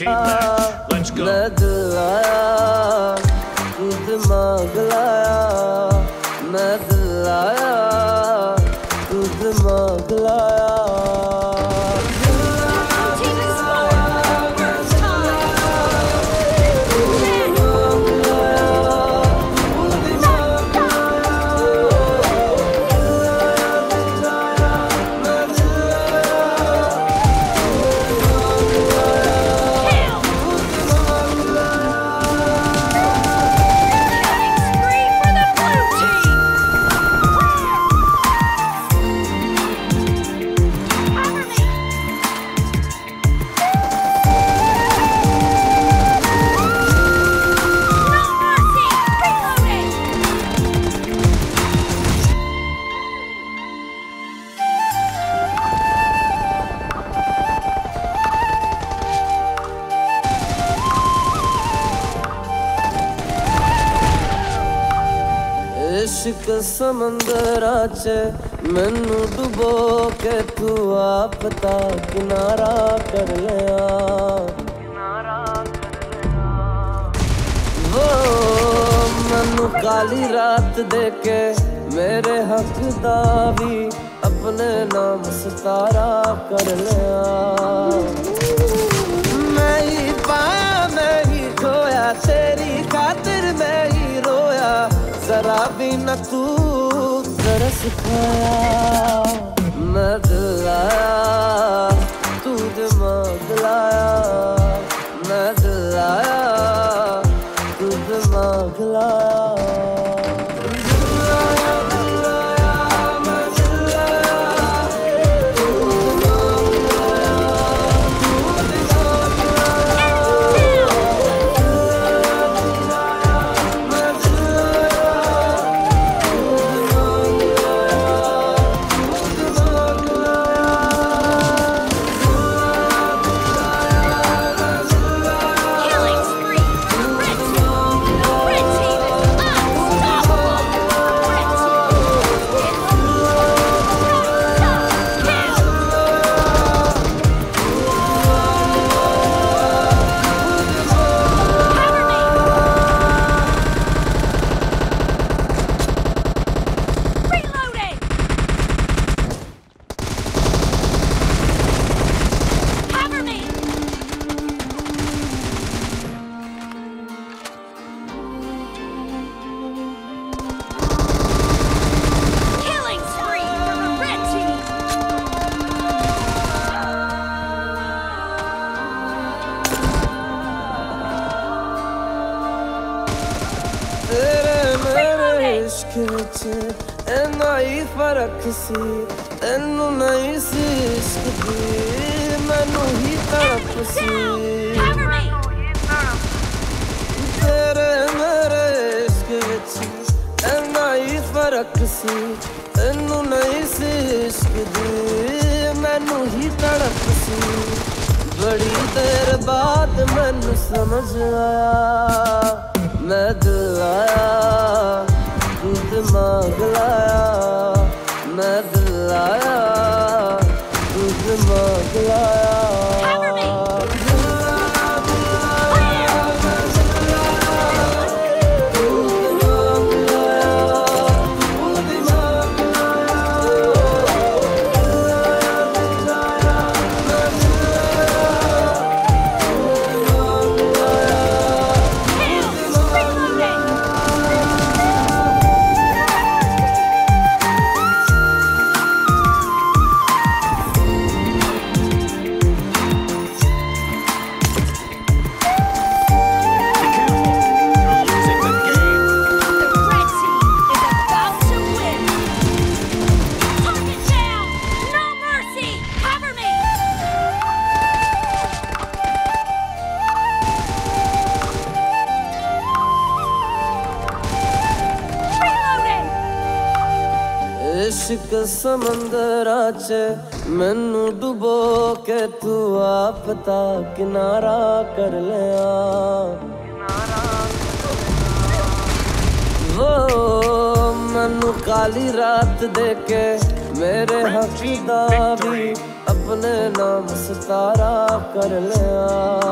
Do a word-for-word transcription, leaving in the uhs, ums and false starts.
entertainment. Let's go. मैं दिल आया तू दिमाग लाया, मैं दिल आया तू दिमाग लाया। इश्क समंदरा च मैनू डुबो के तू आप ता किनारा कर लिया, वो मैनू काली रात दे के मेरे हक दा भी अपने नाम सितारा कर लिया। मैं ही पाया मैं ही खोया तेरी खातिर मैं ही रोया, जरा भी न तू तरस खाया। मैं दिल आया तू दिमाग लाया, मैं दिल आया तू दिमाग लाया। इन्ना ही फर्क सी तेनू नहीं सी इश्क दी मैनू ही तड़प सी। तेरे मेरे इश्क विच इन्ना ही फर्क सी तेनू नहीं सी इश्क दी मैनू ही तड़प सी। बड़ी देर बाद मैनू समझ आया मैं दिल आया तू दिमाग लाया, मैं दिल आया तू दिमाग लाया। इश्क समंदरा च मैनू डुबो के तू आप ता किनारा कर लिया, वो मैनू काली रात दे के मेरे हक दा भी अपने नाम सितारा कर लिया।